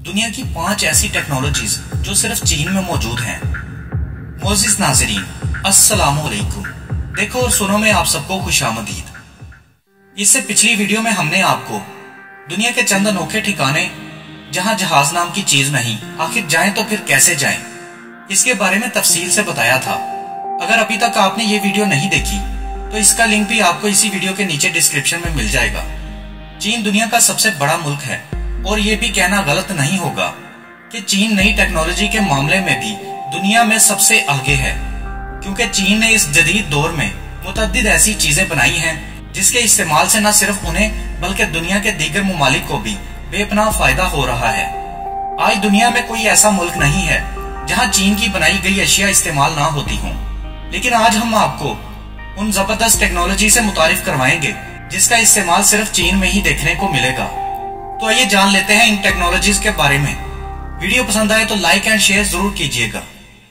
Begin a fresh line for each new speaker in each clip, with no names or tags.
दुनिया की 5 ऐसी टेक्नोलॉजीज जो सिर्फ चीन में मौजूद हैं। मोअज़्ज़िज़ नाज़रीन, अस्सलामु अलैकुम। देखो और सुनो में आप सबको खुशामदीद। इससे पिछली वीडियो में हमने आपको दुनिया के चंद अनोखे ठिकाने जहां जहाज नाम की चीज नहीं, आखिर जाएं तो फिर कैसे जाएं, इसके बारे में तफसील से बताया था। अगर अभी तक आपने ये वीडियो नहीं देखी तो इसका लिंक भी आपको इसी वीडियो के नीचे डिस्क्रिप्शन में मिल जाएगा। चीन दुनिया का सबसे बड़ा मुल्क है और ये भी कहना गलत नहीं होगा कि चीन नई टेक्नोलॉजी के मामले में भी दुनिया में सबसे आगे है, क्योंकि चीन ने इस जदीद दौर में मुतअद्दिद ऐसी चीजें बनाई हैं जिसके इस्तेमाल से न सिर्फ उन्हें बल्कि दुनिया के दीगर ममालिक को भी बेपनाह फायदा हो रहा है। आज दुनिया में कोई ऐसा मुल्क नहीं है जहां चीन की बनाई गई अशिया इस्तेमाल ना होती हों, लेकिन आज हम आपको उन जबरदस्त टेक्नोलॉजी से मुतारिफ करवाएंगे जिसका इस्तेमाल सिर्फ चीन में ही देखने को मिलेगा। तो आइए जान लेते हैं इन टेक्नोलॉजीज के बारे में। वीडियो पसंद आए तो लाइक एंड शेयर जरूर कीजिएगा।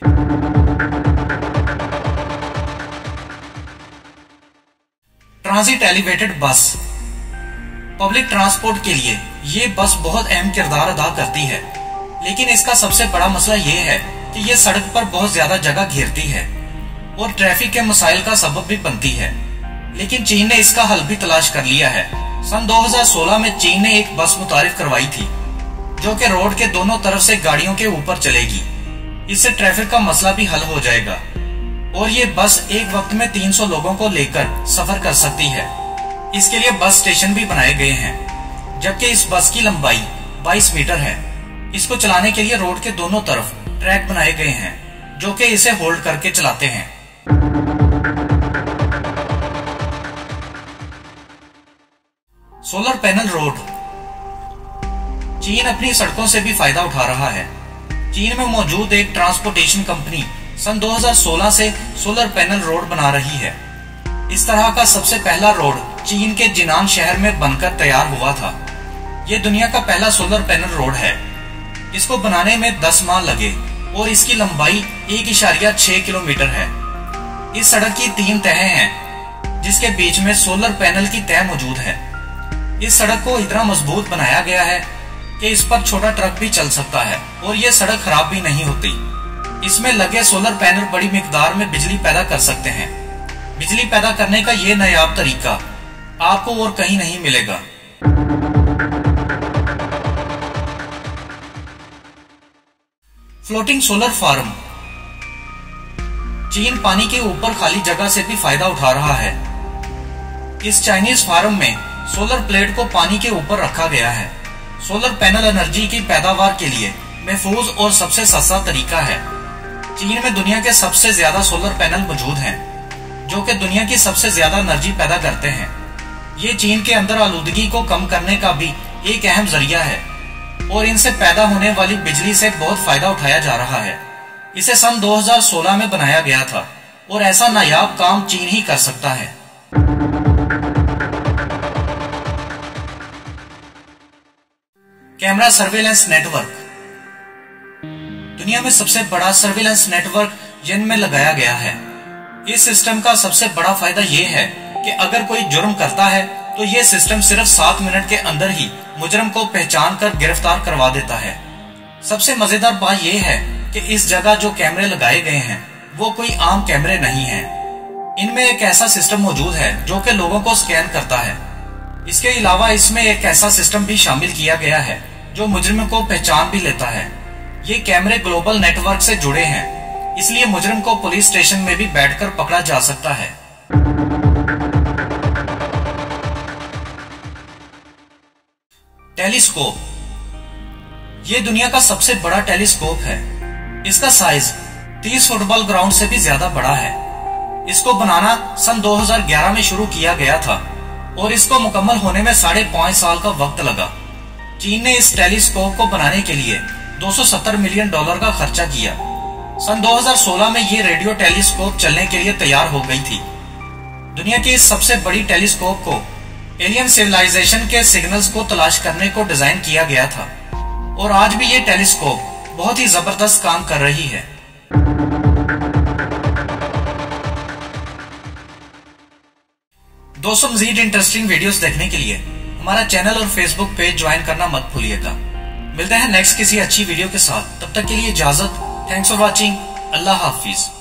Transit elevated bus. Public transport के लिए ये बस बहुत अहम किरदार अदा करती है, लेकिन इसका सबसे बड़ा मसला ये है कि ये सड़क पर बहुत ज्यादा जगह घेरती है और ट्रैफिक के मसाइल का सबब भी बनती है। लेकिन चीन ने इसका हल भी तलाश कर लिया है। सन 2016 में चीन ने एक बस मुतारिफ करवाई थी जो कि रोड के दोनों तरफ से गाड़ियों के ऊपर चलेगी। इससे ट्रैफिक का मसला भी हल हो जाएगा और ये बस एक वक्त में 300 लोगों को लेकर सफर कर सकती है। इसके लिए बस स्टेशन भी बनाए गए हैं, जबकि इस बस की लंबाई 22 मीटर है। इसको चलाने के लिए रोड के दोनों तरफ ट्रैक बनाए गए हैं जो कि इसे होल्ड करके चलाते हैं। Solar panel road. चीन अपनी सड़कों से भी फायदा उठा रहा है। चीन में मौजूद एक ट्रांसपोर्टेशन कंपनी सन 2016 से सोलर पैनल रोड बना रही है। इस तरह का सबसे पहला रोड चीन के जिनान शहर में बनकर तैयार हुआ था। ये दुनिया का पहला सोलर पैनल रोड है। इसको बनाने में 10 माह लगे और इसकी लंबाई 1.6 किलोमीटर है। इस सड़क की 3 तहें हैं जिसके बीच में सोलर पैनल की तह मौजूद है। इस सड़क को इतना मजबूत बनाया गया है कि इस पर छोटा ट्रक भी चल सकता है और ये सड़क खराब भी नहीं होती। इसमें लगे सोलर पैनल बड़ी मिकदार में बिजली पैदा कर सकते हैं। बिजली पैदा करने का ये नायाब तरीका आपको और कहीं नहीं मिलेगा। Floating solar farm. चीन पानी के ऊपर खाली जगह से भी फायदा उठा रहा है। इस चाइनीज फार्म में सोलर प्लेट को पानी के ऊपर रखा गया है। सोलर पैनल एनर्जी की पैदावार के लिए महफूज और सबसे सस्ता तरीका है। चीन में दुनिया के सबसे ज्यादा सोलर पैनल मौजूद हैं, जो कि दुनिया की सबसे ज्यादा एनर्जी पैदा करते हैं। ये चीन के अंदर आलूदगी को कम करने का भी एक अहम जरिया है और इनसे पैदा होने वाली बिजली से बहुत फायदा उठाया जा रहा है। इसे सन 2016 में बनाया गया था और ऐसा नायाब काम चीन ही कर सकता है। Camera surveillance network. दुनिया में सबसे बड़ा सर्वेलेंस नेटवर्क चीन में लगाया गया है। इस सिस्टम का सबसे बड़ा फायदा यह है कि अगर कोई जुर्म करता है तो यह सिस्टम सिर्फ 7 मिनट के अंदर ही मुजरिम को पहचान कर गिरफ्तार करवा देता है। सबसे मजेदार बात यह है कि इस जगह जो कैमरे लगाए गए हैं वो कोई आम कैमरे नहीं हैं। इनमें एक ऐसा सिस्टम मौजूद है जो कि लोगों को स्कैन करता है। इसके अलावा इसमें एक ऐसा सिस्टम भी शामिल किया गया है जो मुजरिम को पहचान भी लेता है। ये कैमरे ग्लोबल नेटवर्क से जुड़े हैं, इसलिए मुजरिम को पुलिस स्टेशन में भी बैठकर पकड़ा जा सकता है। टेलीस्कोप। ये दुनिया का सबसे बड़ा टेलीस्कोप है। इसका साइज 30 फुटबॉल ग्राउंड से भी ज्यादा बड़ा है। इसको बनाना सन 2011 में शुरू किया गया था और इसको मुकम्मल होने में 5.5 साल का वक्त लगा। चीन ने इस टेलीस्कोप को बनाने के लिए $270 मिलियन का खर्चा किया। सन 2016 में ये रेडियो टेलीस्कोप चलने के लिए तैयार हो गई थी। दुनिया की इस सबसे बड़ी टेलीस्कोप को एलियन सिविलाइजेशन के सिग्नल्स को तलाश करने को डिजाइन किया गया था और आज भी ये टेलीस्कोप बहुत ही जबरदस्त काम कर रही है। दोस्तों, मजीद इंटरेस्टिंग वीडियोस देखने के लिए हमारा चैनल और फेसबुक पेज ज्वाइन करना मत भूलिएगा। मिलते हैं नेक्स्ट किसी अच्छी वीडियो के साथ, तब तक के लिए इजाजत। Thanks for watching. अल्लाह हाफिज।